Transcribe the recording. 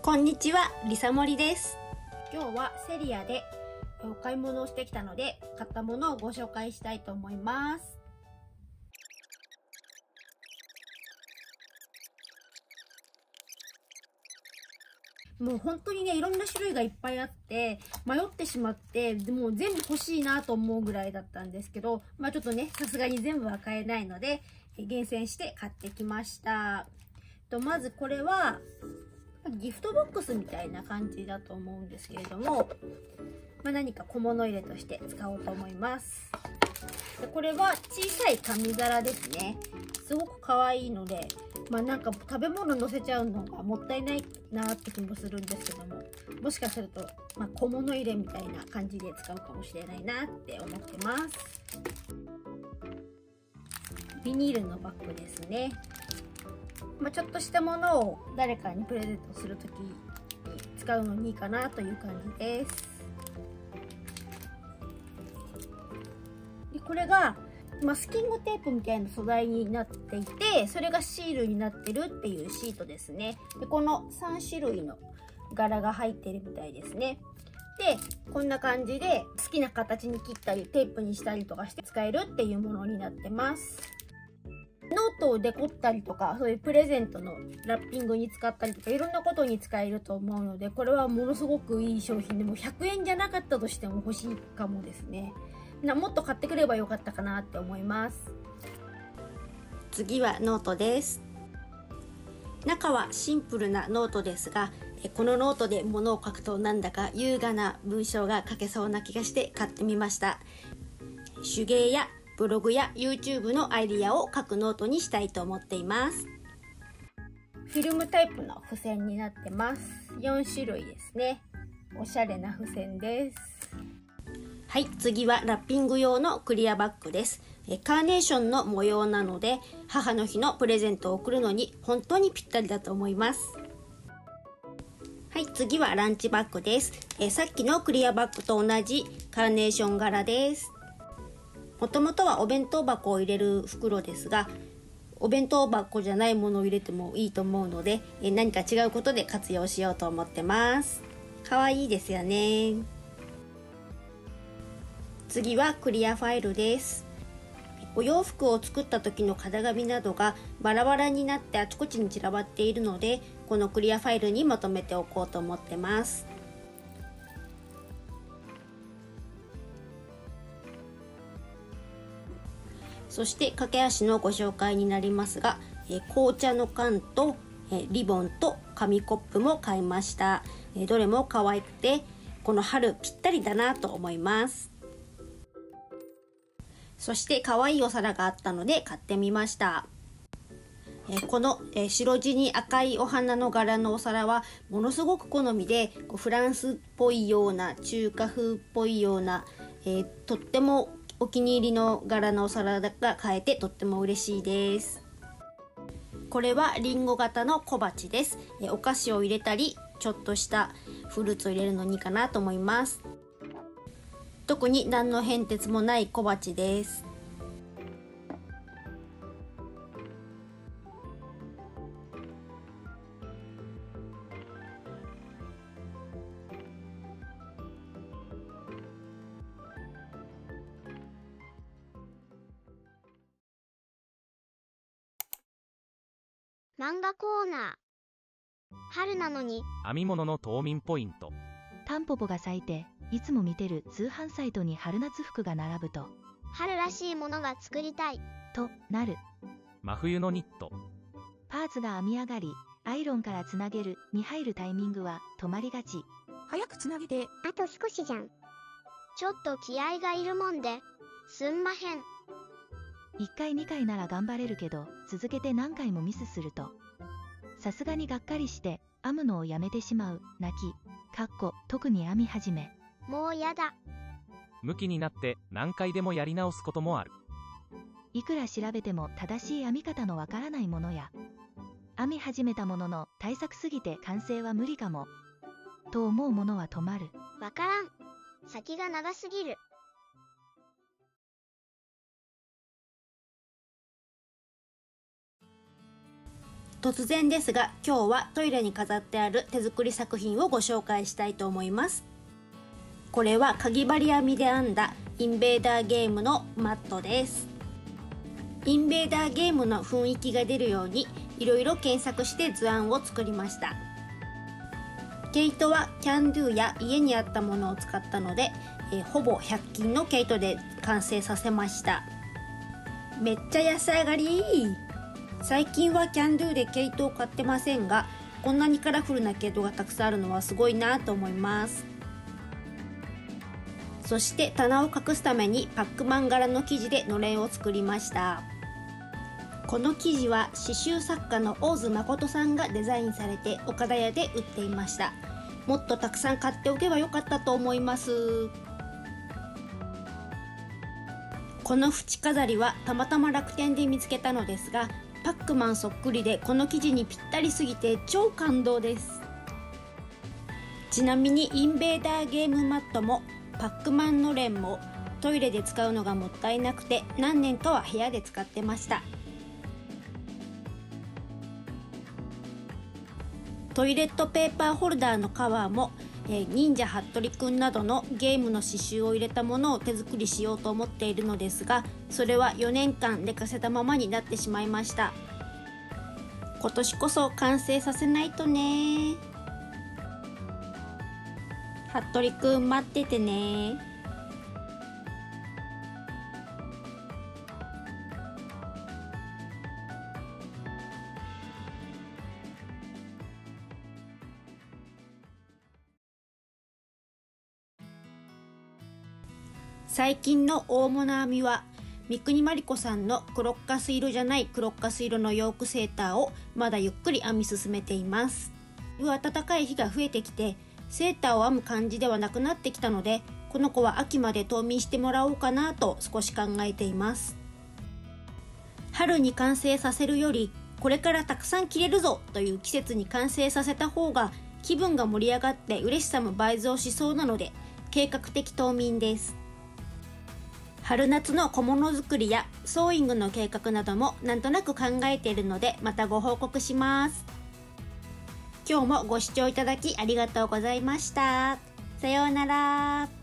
こんにちは、りさもりです。 今日はセリアでお買い物をしてきたので、買ったものをご紹介したいと思います。もう本当にね、いろんな種類がいっぱいあって、迷ってしまって、でも全部欲しいなと思うぐらいだったんですけど、ちょっとね、さすがに全部は買えないので、厳選して買ってきました。まずこれは、ギフトボックスみたいな感じだと思うんですけれども、何か小物入れとして使おうと思います。でこれは小さい紙皿ですね。すごく可愛いので、なんか食べ物乗せちゃうのがもったいないなって気もするんですけども、もしかすると、小物入れみたいな感じで使うかもしれないなって思ってます。ビニールのバッグですね。ちょっとしたものを誰かにプレゼントするときに使うのにいいかなという感じです。でこれが、マスキングテープみたいな素材になっていて、それがシールになってるっていうシートですね。でこの3種類の柄が入ってるみたいですね。でこんな感じで好きな形に切ったりテープにしたりとかして使えるっていうものになってます。ノートをデコったりとか、そういうプレゼントのラッピングに使ったりとか、いろんなことに使えると思うので、これはものすごくいい商品で、も100円じゃなかったとしても欲しいかもですね。もっと買ってくればよかったかなって思います。 次はノートです。中はシンプルなノートですが、このノートで物を書くとなんだか優雅な文章が書けそうな気がして買ってみました。手芸やブログや YouTube のアイディアを書くノートにしたいと思っています。 フィルムタイプの付箋になってます。4種類ですね。おしゃれな付箋です。 はい、次はラッピング用のクリアバッグです。カーネーションの模様なので、母の日のプレゼントを贈るのに本当にぴったりだと思います。はい、次はランチバッグです。さっきのクリアバッグと同じカーネーション柄です。もともとはお弁当箱を入れる袋ですが、お弁当箱じゃないものを入れてもいいと思うので、何か違うことで活用しようと思ってます。かわいいですよね。次はクリアファイルです。お洋服を作った時の型紙などがバラバラになってあちこちに散らばっているので、このクリアファイルにまとめておこうと思ってます。そして駆け足のご紹介になりますが、紅茶の缶とリボンと紙コップも買いました。どれも可愛くて、この春ぴったりだなと思います。そして可愛いお皿があったので買ってみました。この白地に赤いお花の柄のお皿はものすごく好みで、フランスっぽいような中華風っぽいような、とってもお気に入りの柄のお皿が買えてとっても嬉しいです。これはリンゴ型の小鉢です。お菓子を入れたりちょっとしたフルーツを入れるのにいいかなと思います。特に何の変哲もない小鉢です。 漫画コーナー。春なのに編み物の冬眠ポイント。 タンポポが咲いて、いつも見てる通販サイトに春夏服が並ぶと、 春らしいものが作りたいとなる。 真冬のニット。 パーツが編み上がり、アイロンからつなげるに入るタイミングは止まりがち。 早くつなげて。 あと少しじゃん。ちょっと気合がいるもんで、すんまへん。 1回2回なら頑張れるけど、続けて何回もミスすると、さすがにがっかりして編むのをやめてしまう。泣き、特に編み始め。 もうやだ。 向きになって何回でもやり直すこともある。 いくら調べても正しい編み方のわからないものや、編み始めたものの対策すぎて完成は無理かもと思うものは止まる。 わからん。先が長すぎる。 突然ですが、今日はトイレに飾ってある手作り作品をご紹介したいと思います。これはかぎ針編みで編んだインベーダーゲームのマットです。インベーダーゲームの雰囲気が出るようにいろいろ検索して図案を作りました。毛糸はキャンドゥや家にあったものを使ったので、ほぼ100均の毛糸で完成させました。めっちゃ安上がり。最近はキャンドゥで毛糸を買ってませんが、こんなにカラフルな毛糸がたくさんあるのはすごいなと思います。そして棚を隠すためにパックマン柄の生地でのれんを作りました。この生地は刺繍作家の大津誠さんがデザインされて岡田屋で売っていました。もっとたくさん買っておけばよかったと思います。この縁飾りはたまたま楽天で見つけたのですが、パックマンそっくりでこの生地にぴったりすぎて超感動です。ちなみにインベーダーゲームマットもパックマンのれんもトイレで使うのがもったいなくて何年かは部屋で使ってました。トイレットペーパーホルダーのカバーも忍者ハットリくんなどのゲームの刺繍を入れたものを手作りしようと思っているのですが、それは4年間寝かせたままになってしまいました。今年こそ完成させないとね。ハットリくん待っててね。最近の大物編みは三国まりこさんのクロッカス色じゃないクロッカス色のヨークセーターをまだゆっくり編み進めています。暖かい日が増えてきてセーターを編む感じではなくなってきたので、この子は秋まで冬眠してもらおうかなと少し考えています。春に完成させるよりこれからたくさん着れるぞという季節に完成させた方が気分が盛り上がって嬉しさも倍増しそうなので計画的冬眠です。春夏の小物作りやソーイングの計画などもなんとなく考えているのでまたご報告します。今日もご視聴いただきありがとうございました。さようなら。